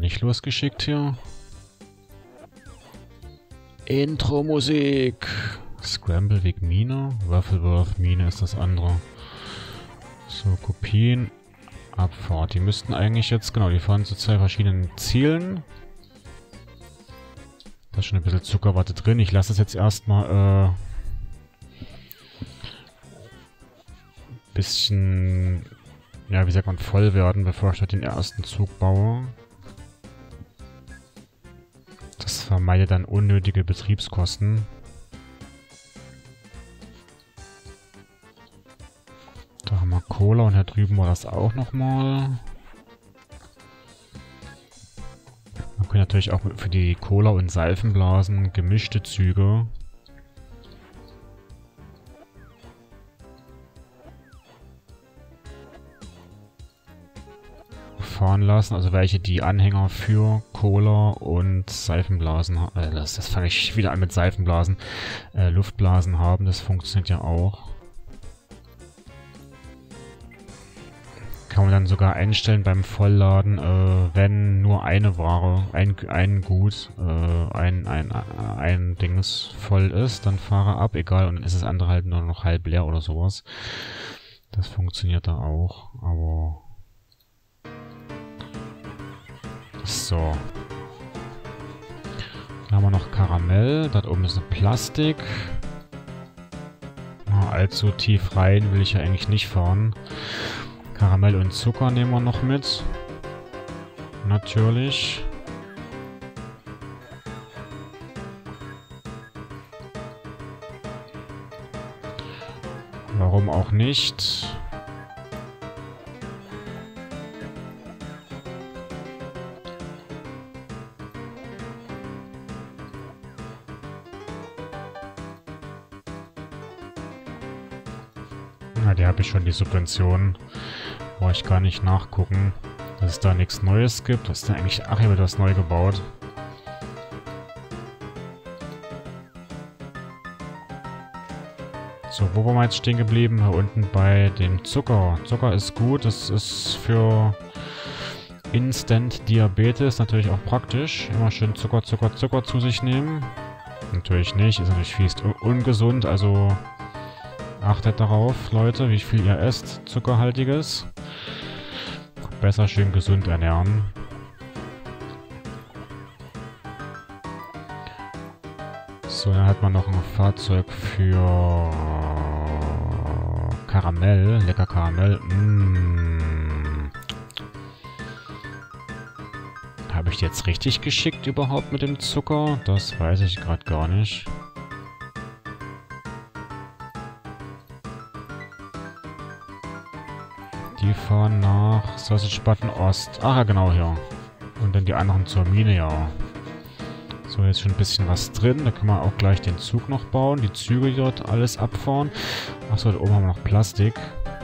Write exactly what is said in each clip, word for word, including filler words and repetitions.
nicht losgeschickt hier. Intro-Musik. Scramble Weg Mine. Würfelwurf Mine ist das andere. So, Kopien. Abfahrt. Die müssten eigentlich jetzt, genau, die fahren zu zwei verschiedenen Zielen. Da ist schon ein bisschen Zuckerwatte drin. Ich lasse es jetzt erstmal äh, bisschen, ja, wie sagt man, voll werden, bevor ich dort den ersten Zug baue. Das vermeidet dann unnötige Betriebskosten. Da haben wir Cola und hier drüben war das auch nochmal. Man kann natürlich auch für die Cola- und Seifenblasen gemischte Züge fahren lassen. Also welche die Anhänger für Cola und Seifenblasen haben. Äh, das, das fange ich wieder an mit Seifenblasen. Äh, Luftblasen haben, das funktioniert ja auch. Kann man dann sogar einstellen beim Vollladen, äh, wenn nur eine Ware, ein, ein Gut, äh, ein, ein, ein Dings voll ist, dann fahre ab, egal, und dann ist das andere halt nur noch halb leer oder sowas. Das funktioniert da auch, aber... So. Dann haben wir noch Karamell, dort oben ist eine Plastik. Ja, allzu tief rein will ich ja eigentlich nicht fahren. Karamell und Zucker nehmen wir noch mit. Natürlich. Warum auch nicht? Na, die habe ich schon, die Subventionen. Brauche ich gar nicht nachgucken, dass es da nichts Neues gibt. Was ist denn eigentlich? Ach, hier wird was neu gebaut. So, wo waren wir jetzt stehen geblieben? Hier unten bei dem Zucker. Zucker ist gut. Das ist für Instant Diabetes natürlich auch praktisch. Immer schön Zucker, Zucker, Zucker zu sich nehmen. Natürlich nicht. Ist natürlich viel ungesund. Also achtet darauf, Leute, wie viel ihr esst. Zuckerhaltiges. Besser schön gesund ernähren. So, dann hat man noch ein Fahrzeug für Karamell. Lecker Karamell. Mmh. Habe ich die jetzt richtig geschickt überhaupt mit dem Zucker? Das weiß ich gerade gar nicht. Die fahren nach Sausage Button Ost. Ach ja, genau, hier. Und dann die anderen zur Mine, ja. So, jetzt schon ein bisschen was drin. Da können wir auch gleich den Zug noch bauen. Die Züge, die dort alles abfahren. Achso, da oben haben wir noch Plastik.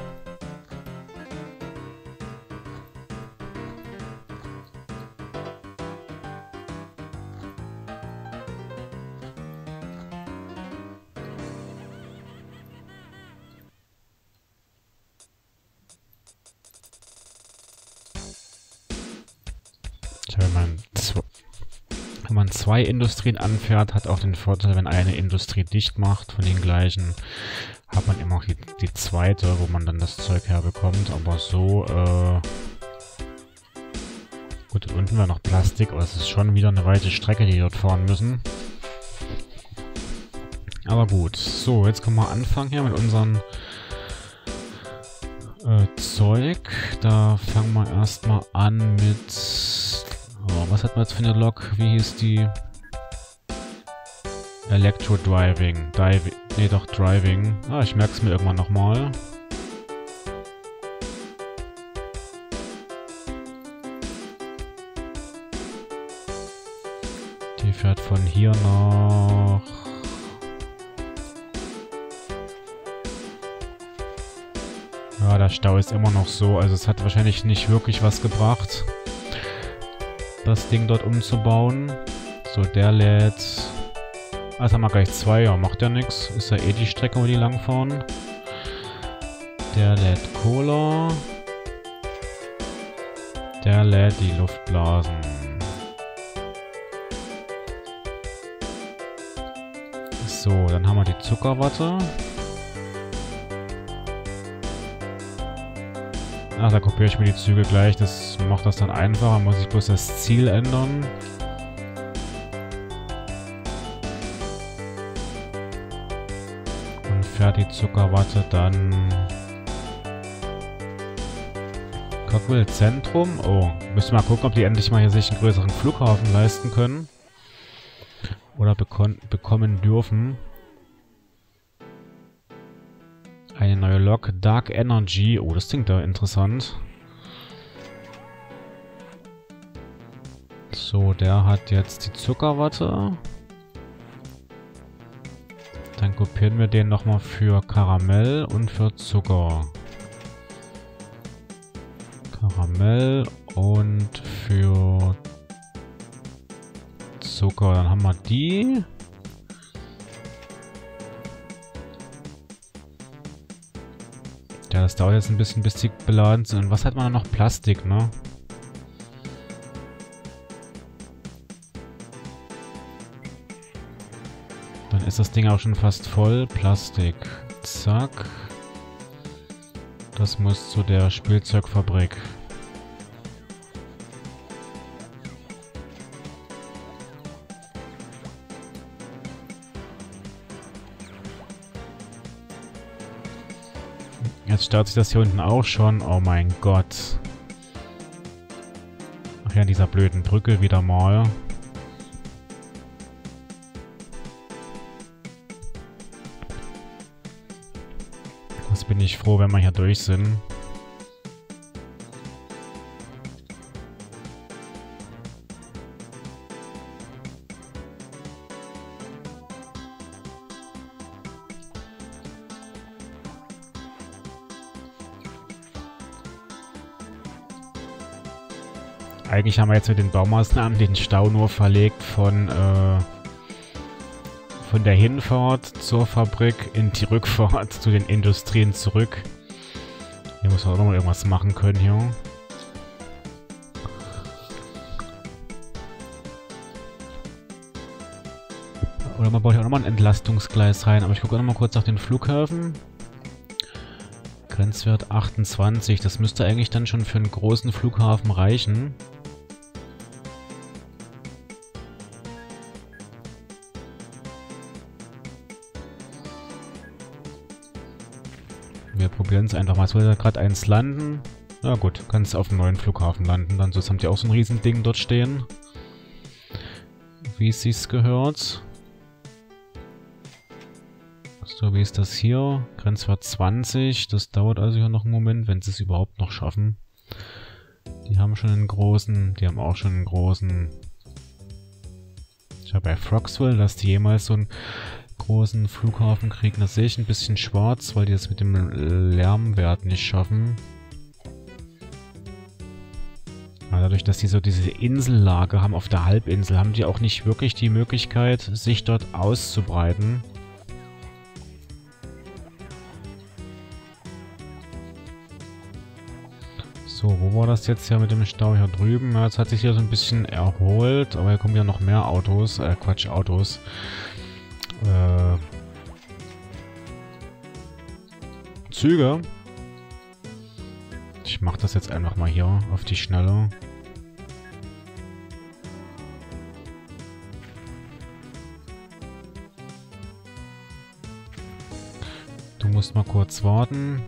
Wenn man, wenn man zwei Industrien anfährt, hat auch den Vorteil, wenn eine Industrie dicht macht von den gleichen, hat man immer auch die, die zweite, wo man dann das Zeug herbekommt. Aber so, äh... gut, unten war noch Plastik, aber es ist schon wieder eine weite Strecke, die, die dort fahren müssen. Aber gut, so, jetzt können wir anfangen hier mit unserem äh, Zeug. Da fangen wir erstmal an mit... Oh, was hat man jetzt für eine Lok? Wie hieß die? Electro Driving. Divi nee, doch Driving. Ah, ich merke es mir irgendwann nochmal. Die fährt von hier nach... Ja, der Stau ist immer noch so. Also es hat wahrscheinlich nicht wirklich was gebracht, das Ding dort umzubauen. So, der lädt... Ah, jetzt haben wir gleich zwei. Ja, macht ja nichts. Ist ja eh die Strecke, wo die langfahren. Der lädt Cola. Der lädt die Luftblasen. So, dann haben wir die Zuckerwatte. Ach, da kopiere ich mir die Züge gleich. Das macht das dann einfacher. Muss ich bloß das Ziel ändern. Und fährt die Zuckerwatte dann... Cockwell Zentrum. Oh, müssen wir mal gucken, ob die endlich mal hier sich einen größeren Flughafen leisten können. Oder bekommen dürfen. Eine neue Lok. Dark Energy. Oh, das klingt da interessant. So, der hat jetzt die Zuckerwatte. Dann kopieren wir den nochmal für Karamell und für Zucker. Karamell und für Zucker. Dann haben wir die. Ja, das dauert jetzt ein bisschen, bis die beladen sind. Und was hat man noch? Plastik, ne? Dann ist das Ding auch schon fast voll. Plastik. Zack. Das muss zu der Spielzeugfabrik. Jetzt startet sich das hier unten auch schon. Oh mein Gott. Ach ja, an dieser blöden Brücke wieder mal. Das bin ich froh, wenn wir hier durch sind. Eigentlich haben wir jetzt mit den Baumaßnahmen den Stau nur verlegt von, äh, von der Hinfahrt zur Fabrik in die Rückfahrt zu den Industrien zurück. Hier muss man auch noch mal irgendwas machen können hier. Oder man baut hier auch nochmal ein Entlastungsgleis rein. Aber ich gucke auch noch mal kurz nach den Flughäfen. Grenzwert achtundzwanzig. Das müsste eigentlich dann schon für einen großen Flughafen reichen. Wir probieren es einfach mal. Es wollte gerade eins landen. Na gut, kann es auf dem neuen Flughafen landen. Dann sonst haben die auch so ein Riesending dort stehen. Wie es sich gehört. So, wie ist das hier? Grenzwert zwanzig. Das dauert also hier noch einen Moment, wenn sie es überhaupt noch schaffen. Die haben schon einen großen. Die haben auch schon einen großen. Ich habe bei Frogsville, dass die jemals so einen großen Flughafen kriegen. Das sehe ich ein bisschen schwarz, weil die das mit dem Lärmwert nicht schaffen. Aber dadurch, dass die so diese Insellage haben auf der Halbinsel, haben die auch nicht wirklich die Möglichkeit, sich dort auszubreiten. So, wo war das jetzt hier mit dem Stau hier drüben? Ja, jetzt hat sich hier so ein bisschen erholt, aber hier kommen ja noch mehr Autos, äh, Quatsch, Autos. Äh, Züge. Ich mache das jetzt einfach mal hier auf die Schnelle. Du musst mal kurz warten.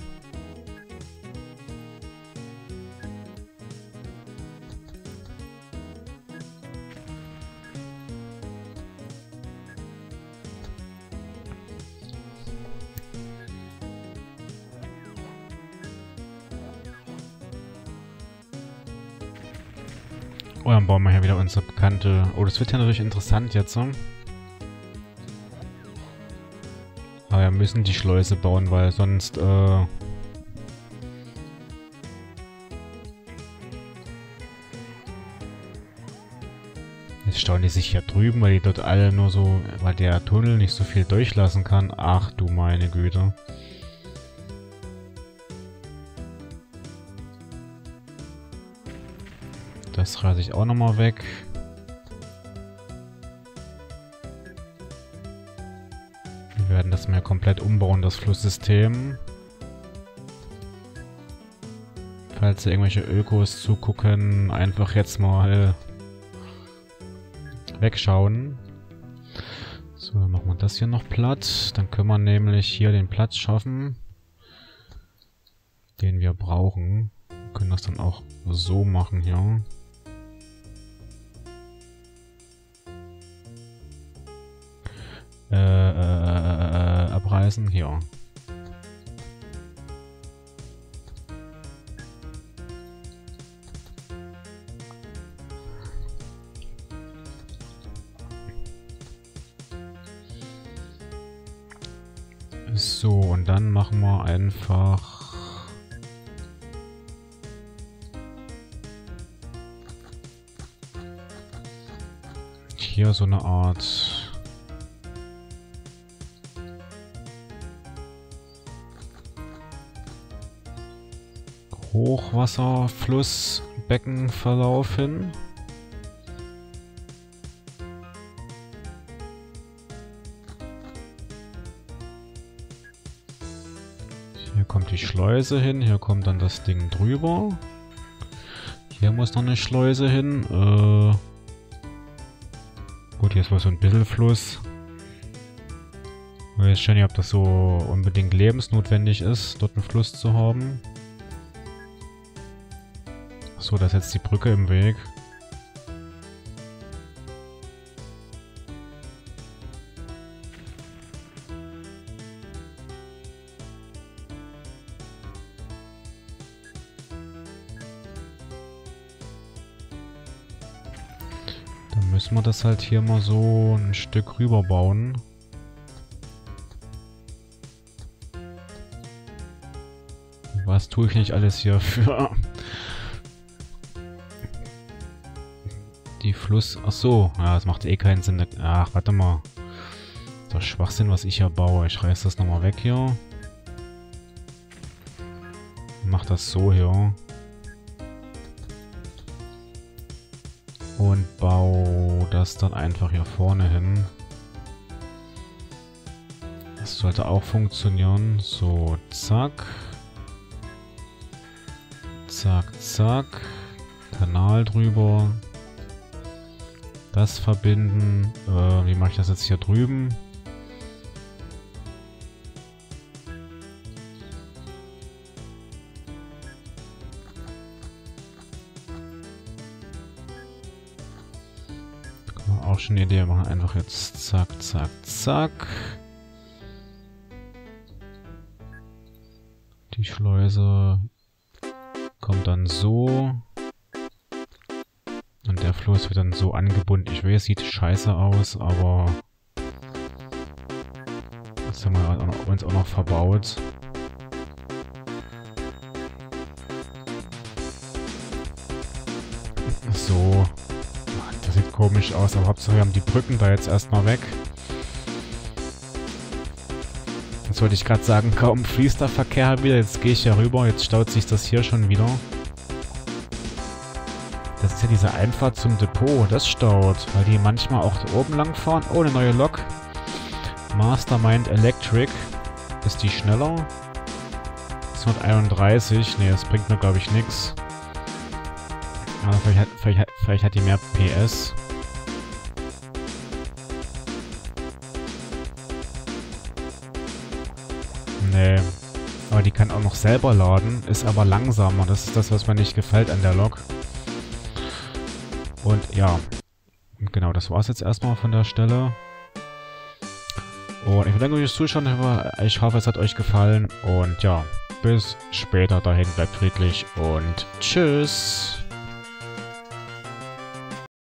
Oh, dann bauen wir hier wieder unsere bekannte... Oh, das wird ja natürlich interessant jetzt, so. Aber wir müssen die Schleuse bauen, weil sonst, äh... jetzt stauen die sich hier drüben, weil die dort alle nur so... Weil der Tunnel nicht so viel durchlassen kann. Ach du meine Güte. Das rase ich auch nochmal weg. Wir werden das mal komplett umbauen, das Flusssystem. Falls hier irgendwelche Ökos zugucken, einfach jetzt mal wegschauen. So, dann machen wir das hier noch platt. Dann können wir nämlich hier den Platz schaffen, den wir brauchen. Wir können das dann auch so machen hier. Äh, äh, äh, abreißen, hier. So, und dann machen wir einfach hier so eine Art Hochwasserflussbeckenverlauf hin. Hier kommt die Schleuse hin, hier kommt dann das Ding drüber. Hier muss noch eine Schleuse hin. Äh Gut, hier ist wohl so ein bisschen Fluss. Ich weiß schon nicht, ob das so unbedingt lebensnotwendig ist, dort einen Fluss zu haben. So, da ist jetzt die Brücke im Weg. Dann müssen wir das halt hier mal so ein Stück rüber bauen. Was tue ich nicht alles hier für die Fluss... Ach so, ja, das macht eh keinen Sinn. Ach, warte mal. Das ist Schwachsinn, was ich hier baue. Ich reiß das nochmal weg hier. Mach das so hier. Und baue das dann einfach hier vorne hin. Das sollte auch funktionieren. So, zack. Zack, zack. Kanal drüber. Das verbinden. Äh, wie mache ich das jetzt hier drüben? Auch schon eine Idee, wir machen einfach jetzt zack, zack, zack. Die Schleuse kommt dann so. Und der Fluss wird dann so angebunden. Ich weiß, sieht scheiße aus, aber das haben wir uns auch noch verbaut. So. Das sieht komisch aus, aber Hauptsache wir haben die Brücken da jetzt erstmal weg. Jetzt wollte ich gerade sagen, kaum fließt der Verkehr wieder. Jetzt gehe ich ja rüber, jetzt staut sich das hier schon wieder. Das ist ja diese Einfahrt zum Depot, das staut, weil die manchmal auch da oben lang fahren. Oh, eine neue Lok. Mastermind Electric. Ist die schneller? zweihunderteinunddreißig. Ne, das bringt mir glaube ich nichts. Aber vielleicht hat, vielleicht, hat, vielleicht hat die mehr P S. Nee. Aber die kann auch noch selber laden, ist aber langsamer. Das ist das, was mir nicht gefällt an der Lok. Und ja, genau, das war es jetzt erstmal von der Stelle. Und ich bedanke mich fürs Zuschauen. Ich hoffe, es hat euch gefallen. Und ja, bis später dahin. Bleibt friedlich und tschüss.